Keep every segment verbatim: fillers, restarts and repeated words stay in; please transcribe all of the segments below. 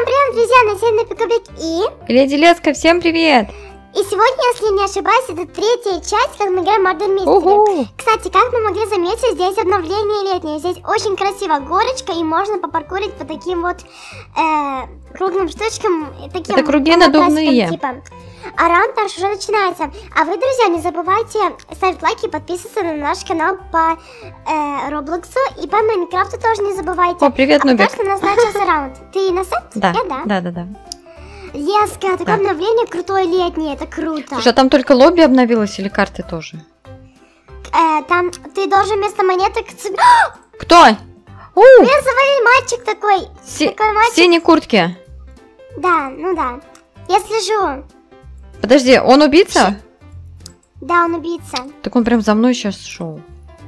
привет, друзья, на северный Пикабик и... Леди Леска, всем привет! И сегодня, если не ошибаюсь, это третья часть, как мы играем Murder Mystery. Кстати, как мы могли заметить, здесь обновление летнее. Здесь очень красиво горочка, и можно попаркурить по таким вот э, круглым штучкам. Таким, это круги надувные. Типа. А раунд наш уже начинается. А вы, друзья, не забывайте ставить лайки и подписываться на наш канал по э, Роблоксу и по Майнкрафту тоже не забывайте. О, привет, а Нубик. потому что назначился раунд. Ты на сет? Да. Я, да. Да, да, да. Леска, такое обновление крутое летнее, это круто. Слушай, а там только лобби обновилось или карты тоже? Э, там ты должен вместо монеток... Кто? У! Меня завалил мальчик такой. Си... такой мальчик. В синей куртке. Да, ну да. Я слежу. Подожди, он убийца? Да, он убийца. Так он прям за мной сейчас шел.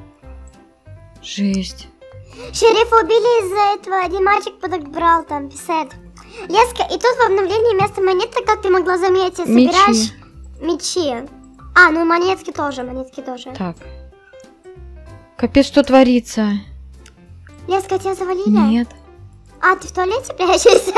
Жесть. Шерифа убили из-за этого. Один мальчик подобрал там писет. Леска, и тут в обновлении вместо монеток, как ты могла заметить, собираешь мечи. мечи. А, ну монетки тоже, монетки тоже. Так. Капец, что творится? Леска, тебя завалили? Нет. А, ты в туалете прячешься?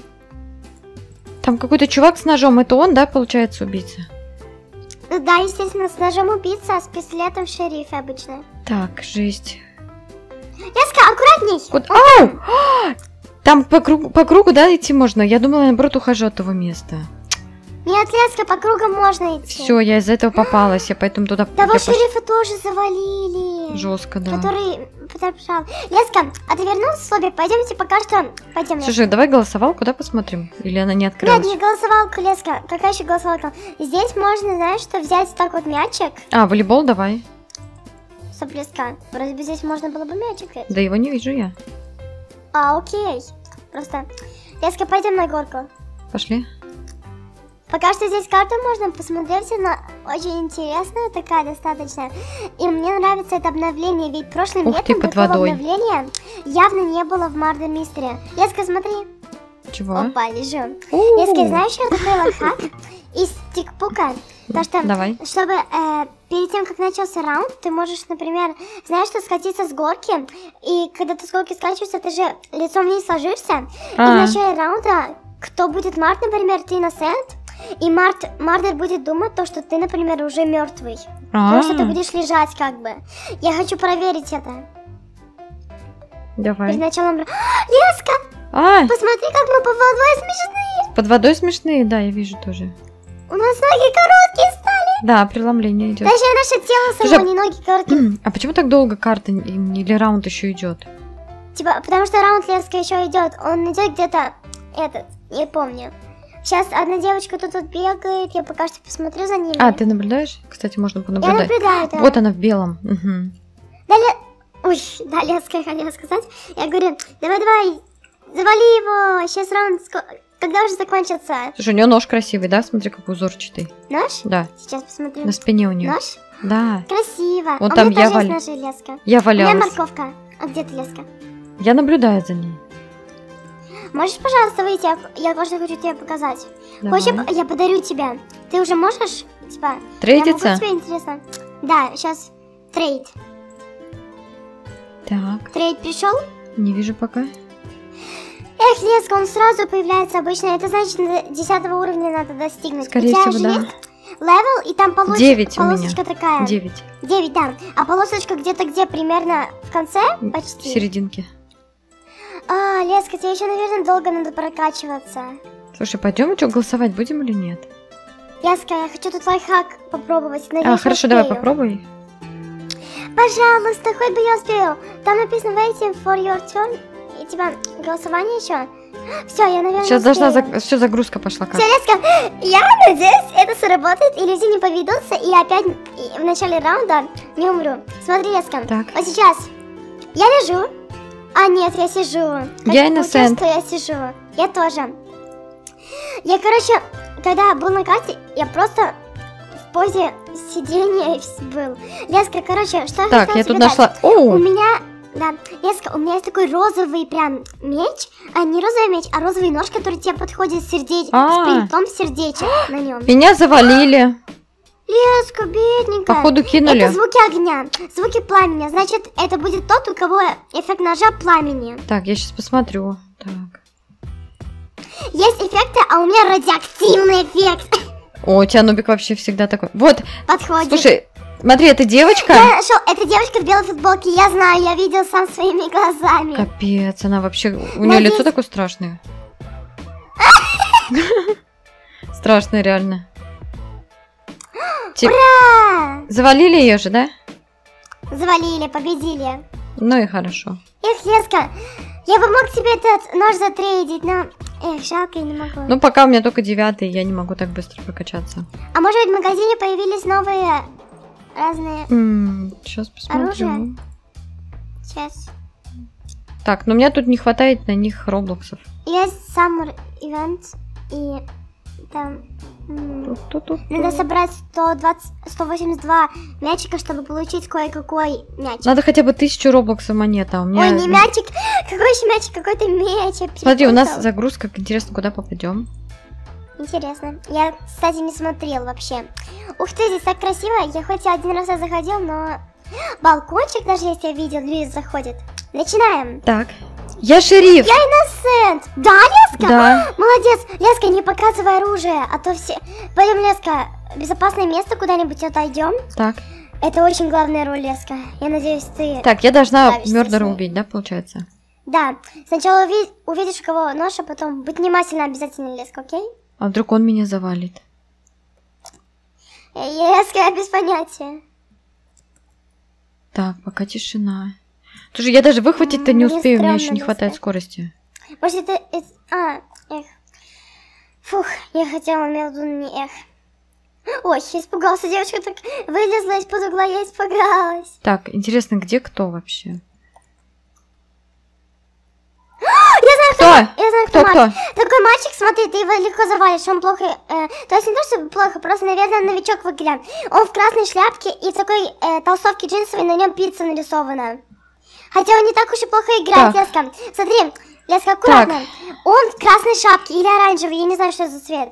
Там какой-то чувак с ножом. Это он, да, получается, убийца? Ну да, естественно, с ножом убийца, а с пистолетом шериф обычно. Так, жесть. Леска, аккуратней! Куда? Ау! Там по кругу, по кругу, да, идти можно? Я думала, наоборот, ухожу от того места. Нет, Леска, по кругу можно идти. Все, я из-за этого попалась, я поэтому туда... Того я шерифа пош... тоже завалили. Жестко, да. Который подобрал. Леска, а ты вернулась в лобби? Пойдемте пока что. Пойдем. Слушай, давай голосовалку, да, посмотрим? Или она не открылась? Нет, не голосовалку, Леска. Какая еще голосовалка? Здесь можно, знаешь, что взять так вот мячик. А, волейбол давай. Стоп, Леска. Вроде бы здесь можно было бы мячик взять. Да его не вижу я. А, окей. Просто. Леска, пойдем на горку. Пошли. Пока что здесь карту можно посмотреть, она очень интересная, такая достаточно. И мне нравится это обновление, ведь прошлым Ух ты, летом под такого водой. обновления явно не было в Murder Mystery. Леска, смотри. Чего? Опа, лежу. У-у-у. Леска, знаешь, что такое лайфхак из тикпука? То, что, Давай. чтобы э, перед тем, как начался раунд, ты можешь, например, знаешь, что скатиться с горки, и когда ты с горки скачиваешься, ты же лицом вниз ложишься, А. и в начале раунда, кто будет Март, например, ты на сет, и Март, Мардер будет думать то, что ты, например, уже мертвый. Потому что ты будешь лежать как бы. Я хочу проверить это. Давай. Перед началом... Леска! А, Посмотри, как мы под водой смешные. под водой смешные, да, я вижу тоже. У нас ноги короткие стали. Да, преломление идет. Даже наше тело само, Слушай, не ноги короткие. А почему так долго карта или раунд еще идет? Типа, потому что раунд Леска еще идет. Он идет где-то этот, не помню. Сейчас одна девочка тут, тут бегает, я пока что посмотрю за ними. А, ты наблюдаешь? Кстати, можно Я понаблюдать. наблюдаю, да. Вот она в белом. Угу. Да, Ле... Ой, да, Леска, я хотела сказать. Я говорю, давай-давай, завали его, сейчас раунд, ск... когда уже закончится. Слушай, у нее нож красивый, да? Смотри, какой узорчатый. Нож? Да. Сейчас посмотрю. На спине у нее. Нож? Да. Красиво. Вот а там у меня я тоже вал- есть ножи, Леска. Я У меня валялась. морковка. А где ты, Леска? Я наблюдаю за ней. Можешь, пожалуйста, выйти? Я, я кое-что хочу тебе показать. Давай. Хочешь, я подарю тебе? Ты уже можешь? Типа, Трейдиться? Я могу тебе интересно? Да, сейчас трейд. Так, Трейд пришел? не вижу пока. Эх, Леска, он сразу появляется обычно. Это значит, до десятого уровня надо достигнуть. Скорее У тебя всего, же да. есть левел, и там полос... Девять у меня. полосочка такая. Девять. Девять, да. А полосочка где-то где? Примерно в конце? В Почти. серединке. А, Леска, тебе еще, наверное, долго надо прокачиваться. Слушай, пойдем что, голосовать будем или нет? Леска, я хочу тут лайфхак попробовать. Надеюсь, А, я хорошо, успею. давай попробуй. Пожалуйста, хоть бы я успела. Там написано waiting for your turn. И типа голосование еще. Все, я, наверное, Сейчас успею. должна заг... все загрузка пошла. Как? Все, Леска, я надеюсь, это сработает, и люди не поведутся, и опять и в начале раунда не умру. Смотри, Леска, Так. вот сейчас я лежу. А, нет, я сижу. Как Я получилось, innocent. что я сижу. Я тоже. Я, короче, когда был на карте, я просто в позе сидения был. Леска, короче, что я Так, хотела я тут тебе дать? нашла... У О, меня, да, Леска, у меня есть такой розовый прям меч, а не розовый меч, а розовый нож, который тебе подходит с сердечком, А. с принтом сердечек на нем. меня завалили. Леска, бедненькая. Походу кинули. Это звуки огня, звуки пламени. Значит, это будет тот, у кого эффект ножа пламени. Так, я сейчас посмотрю. Так. есть эффекты, а у меня радиоактивный эффект. О, у тебя Нубик вообще всегда такой. Вот, Подходит. слушай, смотри, это девочка. Я нашел, это девочка в белой футболке, я знаю, я видел сам своими глазами. Капец, она вообще, у нее Надеюсь... лицо такое страшное. Страшное, реально. Ура! Завалили ее же, да? Завалили, победили. Ну и хорошо. Эх, Леска, я бы мог тебе этот нож затрейдить, но... Эх, жалко, я не могу. Ну, пока у меня только девятый, я не могу так быстро прокачаться. А может быть в магазине появились новые разные М-м, сейчас посмотрю. оружия? Сейчас. Так, но мне тут не хватает на них роблоксов. Есть Summer Event и там... м, Тут-тут-тут. Надо собрать сто двадцать, сто восемьдесят два мячика, чтобы получить кое-какой мячик. Надо хотя бы тысячу роблоксов монета. У меня... Ой, не мячик. Какой еще мячик? Какой-то мяч. я Смотри, у нас перепутала. загрузка. Интересно, куда попадем? Интересно. Я, кстати, не смотрел вообще. Ух ты, здесь так красиво. Я хоть и один раз я заходил, но... Балкончик даже есть, я видел, люди заходят. Начинаем. Так. Я шериф! Я инносент. Да, Леска? Да. Молодец. Леска, не показывай оружие, а то все... Пойдем, Леска, безопасное место куда-нибудь отойдем. Так. Это очень главная роль, Леска. Я надеюсь, ты... Так, я должна Справишься Мёрдера с ней. убить, да, получается? Да. Сначала уви- увидишь, у кого нож, а потом быть внимательна обязательно, Леска, окей? А вдруг он меня завалит? Э, Леска, я без понятия. Так, пока тишина. Слушай, я даже выхватить-то не Мне успею, мне стрёмно, еще не хватает Леска. скорости. Может, это... это- А, эх. Фух, я хотела между не эх. Ой, я испугался, девочка так вылезла из-под угла, я испугалась. Так, интересно, где кто вообще? Я знаю, кто, Кто? ма- я знаю, кто, Кто, кто? мальчик. Такой мальчик, смотри, ты его легко завалишь, он плохо... э, то есть не то, что плохо, просто, наверное, новичок выглядит. Он в красной шляпке и в такой э, толстовке джинсовой, на нем пицца нарисована. Хотя он не так уж и плохо играет, Так. Леска. Смотри, Леска, аккуратно. Он в красной шапке или оранжевой, я не знаю, что за цвет.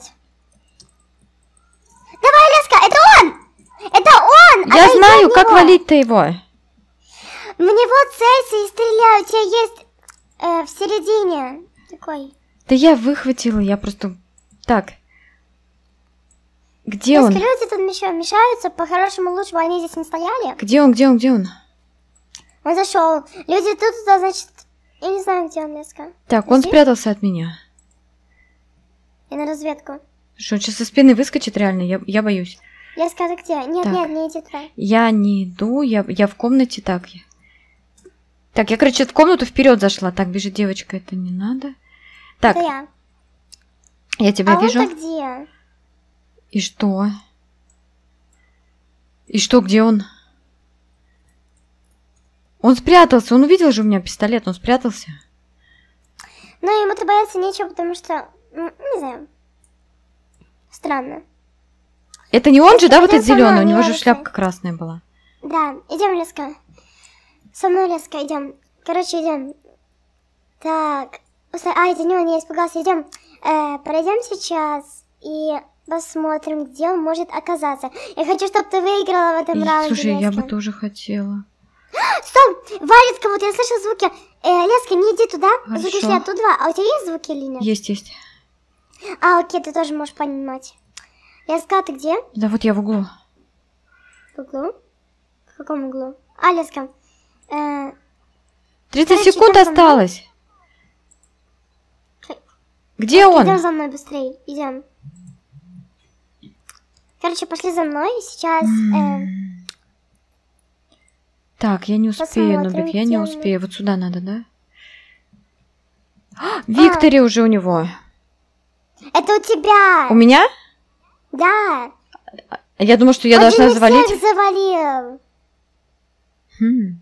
Давай, Леска, это он! Это он! Я Отойди знаю, от как него. валить-то его. В него целься и стреляй, у тебя есть э, в середине такой. Да я выхватила, я просто... Так. Где Леска, он? люди тут меша- мешаются, по-хорошему лучше бы они здесь не стояли. Где он, где он, где он? Он зашел. Люди тут, а значит, я не знаю, где он, Леска. Так, он Здесь? спрятался от меня. Я на разведку. Что, он сейчас со спины выскочит реально? Я, я боюсь. Леска, ты где? Нет, Так. нет, не иди туда. Я не иду, я, я в комнате, так. я- Так, я, короче, в комнату вперед зашла. Так, бежит девочка, это не надо. Так, Это я. я тебя А вижу. он-то где? И что? И что, где он? Он спрятался, он увидел же у меня пистолет, он спрятался. Ну, ему-то бояться нечего, потому что, ну, не знаю. Странно. Это не он же, да, вот Пойдём этот со мной, зеленый? У не него же волнуйся. шляпка красная была. Да, идем, Леска. Со мной, Леска, идем. Короче, идем. Так. Устой- А, это не он, я испугался. Идем. Э, пройдем сейчас и посмотрим, где он может оказаться. Я хочу, чтобы ты выиграла в этом И, раунде. слушай, я бы Леска. тоже хотела. Стоп! Валит кого-то, я слышу звуки. Э, Леска, не иди туда. Хорошо. Звуки шли оттуда. А у тебя есть звуки или нет? Есть, есть. А, окей, ты тоже можешь понимать. Леска, ты где? Да вот я в углу. В углу? В каком углу? А, Леска. Э, тридцать Короче, секунд идём за мной. осталось. Хай. Где Идем он? за мной быстрее, идем. Короче, пошли за мной. Сейчас. э, Так, я не успею, Посмотрим, Нубик, я где не он. успею. Вот сюда надо, да? А, Виктори уже у него. это у тебя. У меня? Да. Я думаю, что я Он должна же не завалить. всех завалил. Хм.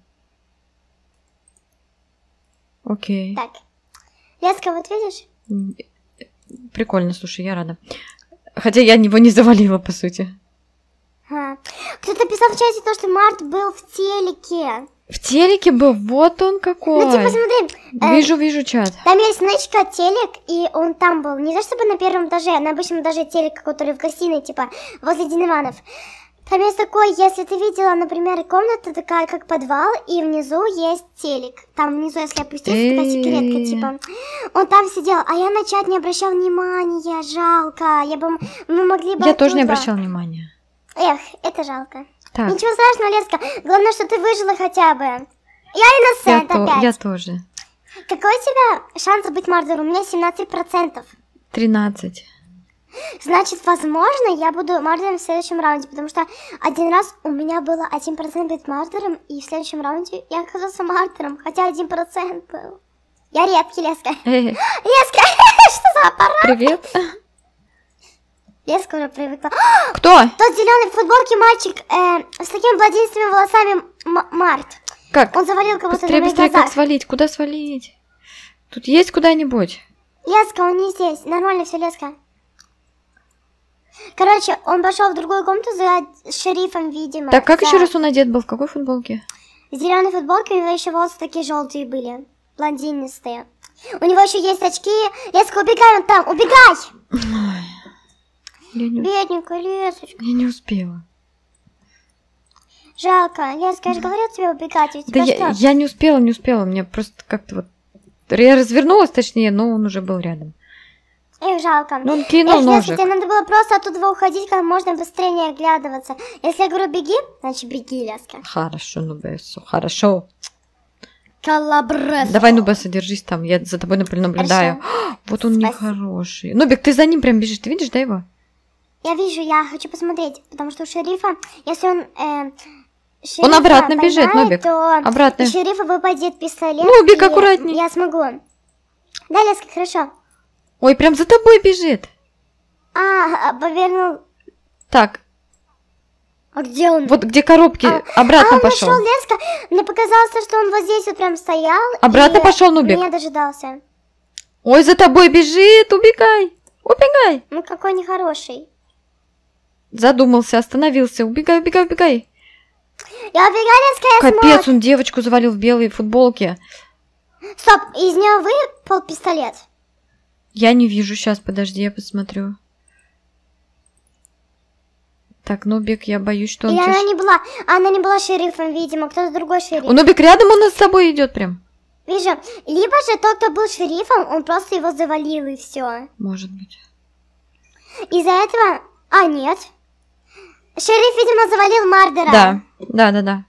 Окей. Так. Леска, вот видишь? М, Прикольно, слушай, я рада. Хотя я его не завалила, по сути. А. Кто-то писал в чате то, что Март был в телеке. В телеке был, вот он какой. Ну, типа, смотри. э, Вижу, вижу чат. Там есть значка телек, и он там был. Не то чтобы на первом этаже, а на обычном этаже телека, который в гостиной, типа, возле Динованов. Там есть такой, если ты видела, например, комната такая, как подвал, и внизу есть телек. Там внизу, если опуститься, такая секретка, типа. Он там сидел, а я на чат не обращал внимания, жалко. Я бы, мы могли бы Я тоже не оттуда. обращал внимания. Эх, это жалко. Так. Ничего страшного, Леска. Главное, что ты выжила хотя бы. Я Я, инносент то, опять. я тоже. Какой у тебя шанс быть Мардером? У меня семнадцать процентов. тринадцать. Значит, возможно, я буду Мардером в следующем раунде, потому что один раз у меня было один процент быть Мардером, и в следующем раунде я оказался Мардером, хотя один процент был. Я редкий, Леска. Эй, Леска, что за аппарат? привет. Леска уже привыкла. Кто? Тот зеленый в футболке мальчик э, с такими блондинистыми волосами М- Март. Как? Он завалил кого-то Быстрее, на моих быстрее, как глазах. свалить? Куда свалить? Тут есть куда-нибудь? Леска, он не здесь. Нормально все, Леска. Короче, он пошел в другую комнату за шерифом, видимо. Так, как за... еще раз он одет был? В какой футболке? Зеленой футболке, у него еще волосы такие желтые были. Блондинистые. У него еще есть очки. Леска, убегай, он там, убегай! Ой, я, не... Бедненькая Лесочка. я не успела. Жалко. Леска, я же говорила тебе убегать. У тебя Да я, что? я не успела, не успела. Мне просто как-то вот... Я развернулась, точнее, но он уже был рядом. Эх, жалко. Ну, он кинул Эх, Леска, ножик. тебе надо было просто оттуда уходить, как можно быстрее не оглядываться. Если я говорю беги, значит беги, Леска. Хорошо, Нубесу, хорошо. Калабрес. Давай, Нубеса, держись там, я за тобой наблюдаю. Вот он Спасибо. нехороший. Нубик, ты за ним прям бежишь, ты видишь, да, его? Я вижу, я хочу посмотреть, потому что у шерифа, если он... Э, шерифа Он обратно бежит, поймает, Нубик. то Обратно. у шерифа выпадет пистолет. Нубик, и аккуратней. Я смогу. Да, Леска, хорошо. Ой, прям за тобой бежит. А, повернул. Так, А где он? вот где коробки, А, обратно а, он пошел. нашел Леска. Мне показалось, что он вот здесь вот прям стоял. Обратно и пошел, Нубик. меня дожидался. Ой, за тобой бежит, убегай, убегай. Ну, какой нехороший. Задумался, остановился, убегай, убегай, убегай. Я убегаю, Леска, я Капец, смог. он девочку завалил в белой футболке. Стоп, из него выпал пистолет. Я не вижу, сейчас, подожди, я посмотрю. Так, Нубик, я боюсь, что он... Или она чё- не была, она не была шерифом, видимо, кто-то другой шериф. О, Нубик рядом, он с тобой идет прям. Вижу, либо же тот, кто был шерифом, он просто его завалил и все. Может быть. Из-за этого... А, нет. Шериф, видимо, завалил Мардера. Да, да, да, да.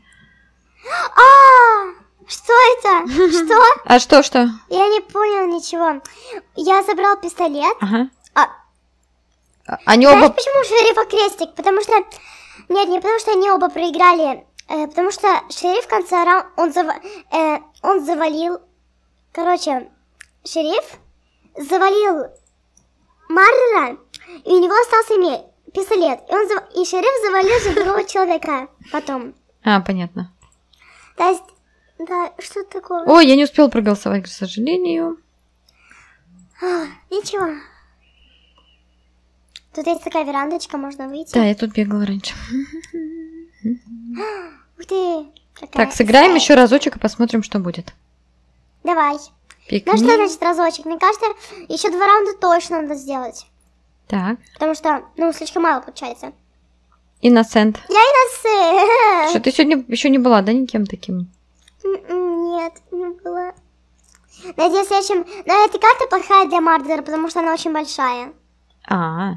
А, что это? Что? А что, что? Я не понял ничего. Я забрал пистолет. Ага. А, А- Они знаешь, оба... почему у шерифа крестик? Потому что... Нет, не потому что они оба проиграли. э, потому что шериф в конце раунда... Он, зава- э, он завалил... Короче, шериф завалил Мардера, и у него остался име- пистолет. И, он зав- и шериф завалил же другого человека потом. А, понятно. То есть... Да, что такое? Ой, я не успел проголосовать, к сожалению. А, ничего. Тут есть такая верандочка, можно выйти. Да, я тут бегала раньше. Ух ты. какая Так, сыграем красавица. еще разочек и посмотрим, что будет. Давай. Пикни. Ну что значит разочек? Мне кажется, еще два раунда точно надо сделать. Так, Потому что, ну, слишком мало получается. Innocent. Я иноссе. Что, ты сегодня еще не была, да, никем таким? Нет, не было. Надеюсь, в следующем... Но эта карта плохая для Мардера, потому что она очень большая. А.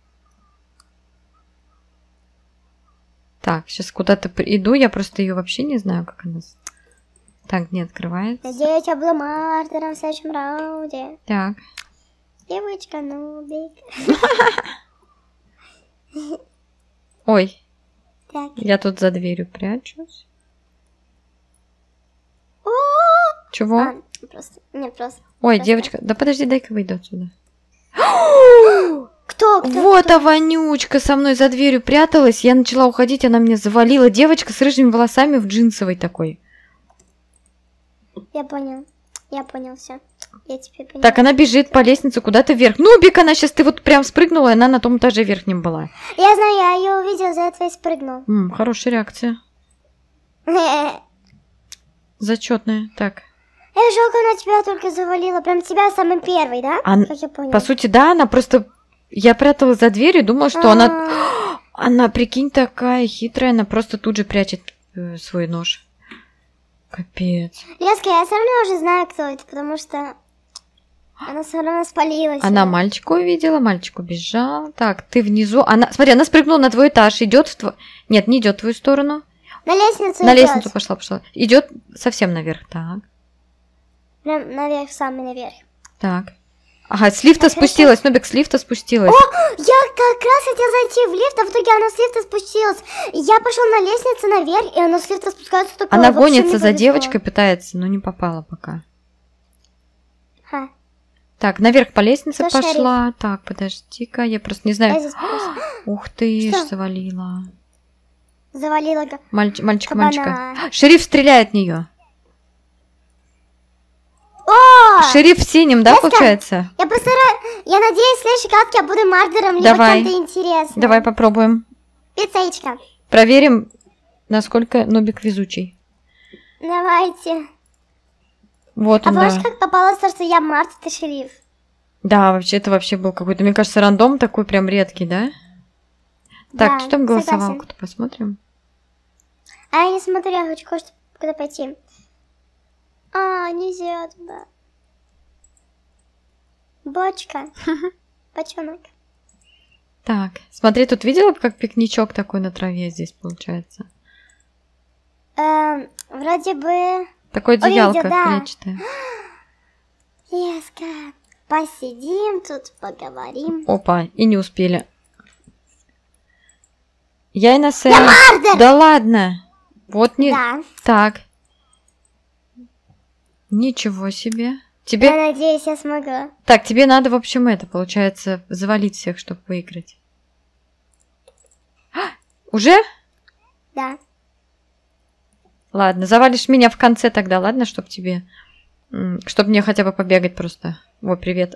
Так, сейчас куда-то при- иду, я просто ее вообще не знаю, как она... с- Так, не открывается. Надеюсь, я буду Мардером в следующем раунде. Так. Девочка, Нубик. Ой, Так. я тут за дверью прячусь. О! Чего? А, просто... Нет, просто... Ой, просто- девочка, да подожди, дай-ка выйду отсюда. Кто? Кто? Вот а вонючка со мной за дверью пряталась. Я начала уходить, она меня завалила. Девочка с рыжими волосами в джинсовой такой. Я понял. Я понял все. Я теперь понял. Так, она бежит по лестнице куда-то вверх. Нубик, она сейчас, ты вот прям спрыгнула, и она на том этаже верхнем была. Я знаю, я ее увидела, за это и спрыгнул. М, хорошая реакция. Зачетная. Так. Я жалко, она тебя только завалила. Прям тебя самый первый, да? А н- Как я понял. По сути, да, она просто... Я пряталась за дверью, думала, что она... Она, прикинь, такая хитрая, она просто тут же прячет э, свой нож. Капец. Леска, я все равно уже знаю, кто это, потому что она все равно спалилась. Она мальчика увидела, мальчик убежал. Так, ты внизу. Она, смотри, она спрыгнула на твой этаж, идет в твой... Нет, не идет в твою сторону. На лестницу На идёт. лестницу пошла, пошла. Идет совсем наверх, так. Прям наверх, самый наверх. Так. Ага, с лифта Так, спустилась, Нубик с лифта спустилась. О, я как раз хотела зайти в лифт, а в итоге она с лифта спустилась. Я пошел на лестницу наверх, и она с лифта спускается такое. Она вообще гонится не за повезло. девочкой, пытается, но не попала пока. Ха. Так, наверх по лестнице Кто пошла. Так, подожди-ка, я просто не Я знаю. здесь просто Ух ты, Что? завалила. завалила. га- Мальчик, мальчик, Кабана. мальчика. Шериф стреляет в нее. О! Шериф в синем, да, Леска, получается? Я просто... ра- Я надеюсь, в следующей катке я буду мардером, либо Давай. кем-то интересным. Давай попробуем. Пиццечка. Проверим, насколько Нубик везучий. Давайте. Вот А он, помнишь, да. как попалось то, что я Март, ты шериф? Да, вообще, это вообще был какой-то, мне кажется, рандом такой прям редкий, да? Так, Да, что там согласен. голосовалку-то посмотрим? А я не смотрю, я хочу кое-что куда пойти. А, нельзя туда. Бочка. Бочонок. Так, смотри, тут видела, как пикничок такой на траве здесь получается? Эм, вроде бы... Такое Увидел, одеялко да. клетчатое. Леска, посидим тут, поговорим. Опа, и не успели. Я и на Сэм. Мардер! Да ладно. Вот не... Да, Так. Ничего себе. Тебе... я надеюсь, я смогу. Так, тебе надо, в общем, это, получается, завалить всех, чтобы выиграть. А, уже? Да. Ладно, завалишь меня в конце тогда, ладно, чтобы тебе... Чтобы мне хотя бы побегать просто. О, привет.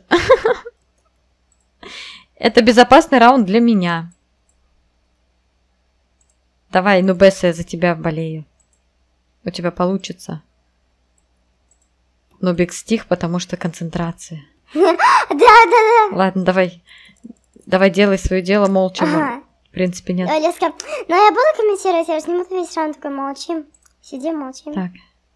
Это безопасный раунд для меня. Давай, ну, Бесса, я за тебя болею. У тебя получится. Нубик стих, потому что концентрация. Да, да, да. Ладно, давай. Давай, делай свое дело молча. Ага. В принципе, нет. Ой, Леска, ну я буду комментировать, я сниму весь раунд, такой молчим. Сидим, молчим. Так.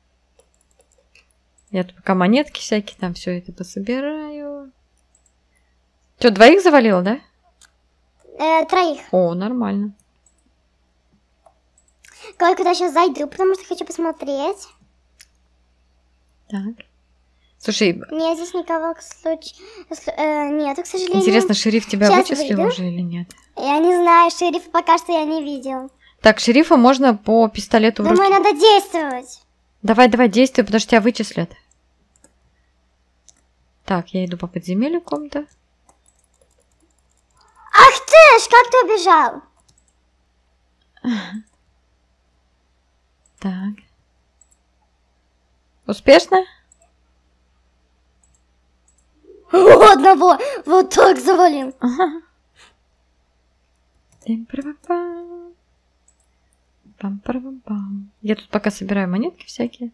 Я тут пока монетки всякие там все это пособираю. Что, двоих завалил, да? Э, троих. О, нормально. Кое куда сейчас зайду, потому что хочу посмотреть. Так. Слушай, Нет, здесь никого, к случаю... Э, нету, к сожалению. интересно, шериф тебя Сейчас вычислил выйду. уже или нет? Я не знаю, шерифа пока что я не видел. Так, шерифа можно по пистолету в руки. Думаю, надо действовать. Давай, давай, действуй, потому что тебя вычислят. Так, я иду по подземелью какому-то. Ах ты ж, как ты убежал? Так. Успешно? О, одного вот так завалил. Ага. Тим-пам-пам. Пам-пам-пам. Я тут пока собираю монетки всякие.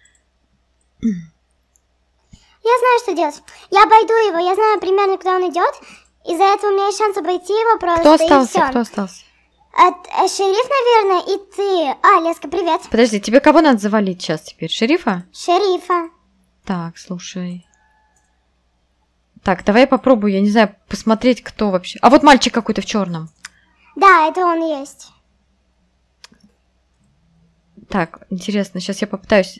Я знаю, что делать. Я обойду его, я знаю примерно, куда он идет. Из-за этого у меня есть шанс обойти его просто. Кто и остался? всё. Кто остался? От- э, шериф, наверное, и ты. А, Леска, привет. Подожди, тебе кого надо завалить сейчас теперь? Шерифа? Шерифа. Так, слушай. Так, давай я попробую, я не знаю, посмотреть, кто вообще. А вот мальчик какой-то в черном. Да, это он и есть. Так, интересно, сейчас я попытаюсь.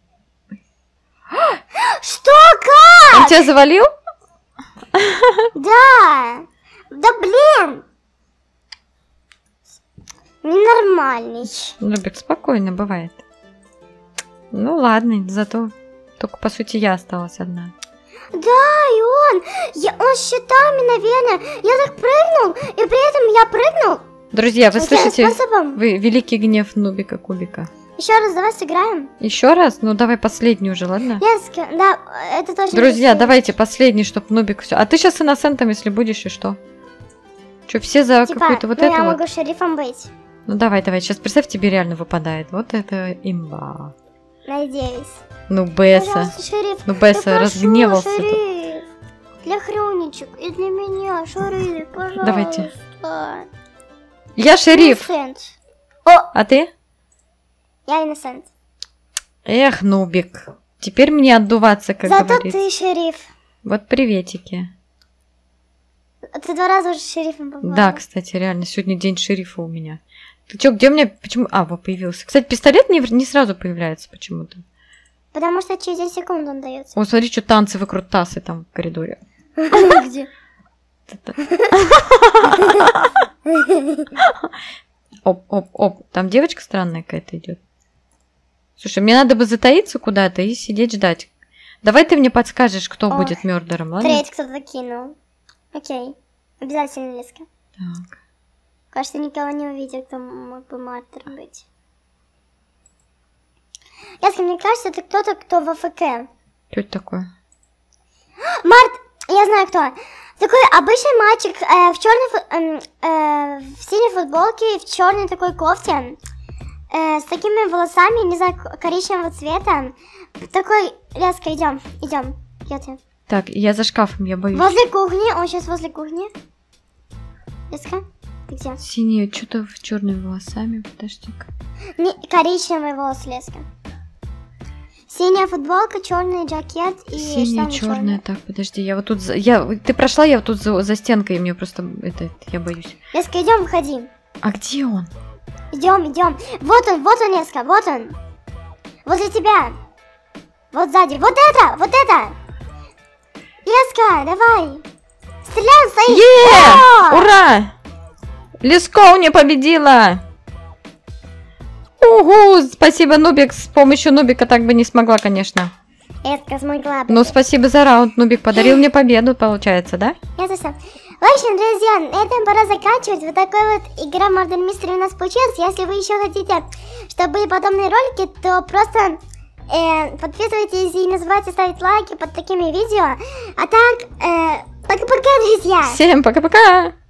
Что, как? Он тебя завалил? Да. Да блин. Ненормальный. Нубик, спокойно, бывает. Ну ладно, зато только по сути я осталась одна. Да, и он. Я, он с щитами, наверное. Я так прыгнул, и при этом я прыгнул. Друзья, вы Каким слышите? способом? Вы великий гнев Нубика Кубика. Еще раз давай сыграем. Еще раз? Ну давай последний уже, ладно? Леска, да, это точно. Друзья, последний. давайте последний, чтобы Нубик все. А ты сейчас инносентом, если будешь, и что? Че, все за Типа, какую-то вот ну эту я вот? могу шерифом быть. Ну давай, давай, сейчас представь, тебе реально выпадает. Вот это имба. Надеюсь. Ну, Бесса. Пожалуйста, шериф. Ну, Бесса я прошу, разгневался тут. шериф. Для хрюничек и для меня, шериф, пожалуйста. Давайте. Я шериф. Innocent. А ты? Я Innocent. Эх, Нубик. Теперь мне отдуваться, как Зато говорится. ты шериф. Вот приветики. Ты два раза уже шерифом побывал. Да, кстати, реально, сегодня день шерифа у меня. Ты чё, где у меня, почему? А, вот появился. Кстати, пистолет не, не сразу появляется почему-то. Потому что через десять секунд он дается. О, смотри, что танцы выкрутасы там в коридоре. Где? Оп, оп, оп. Там девочка странная какая-то идет. Слушай, мне надо бы затаиться куда-то и сидеть ждать. Давай ты мне подскажешь, кто Ох, будет мёрдером, ладно? Треть кто-то кинул. Окей. Обязательно, Лиска. Так. Кажется, никого не увидел, кто мог бы мартером быть. Лиска, мне кажется, это кто-то, кто в АФК. Что это такое? Март! Я знаю кто. Такой обычный мальчик э, в черной, э, э, в синей футболке, в черной такой кофте, э, с такими волосами, не знаю, коричневого цвета. Такой, Леска, идем, идем. Я тебя. Так, я за шкафом, я боюсь. Возле кухни, он сейчас возле кухни. Леска, ты где? Синие, что-то в черными волосами, подожди-ка. Не, коричневый волос, Леска. Синяя футболка, черный жакет и Синяя, штаны черная. черные. Так, подожди, я вот тут, за... я, ты прошла, я вот тут за, за стенкой, мне просто, это, я боюсь. Леска, идем, выходи. А где он? Идем, идем. Вот он, вот он, Леска, вот он. Возле тебя. Вот сзади. Вот это, вот это. Леска, давай. Стреляем, стоит. Е! Ура! Лескоуни победила! Угу, спасибо, Нубик. С помощью Нубика так бы не смогла, конечно. Леска смогла бы. Ну, спасибо за раунд. Нубик подарил мне победу, получается, да? Я за что? В общем, друзья, на этом пора заканчивать. Вот такой вот игра Murder Mystery у нас получилась. Если вы еще хотите, чтобы были подобные ролики, то просто э, подписывайтесь и не забывайте ставить лайки под такими видео. А так, э, пока-пока, друзья! Всем пока-пока!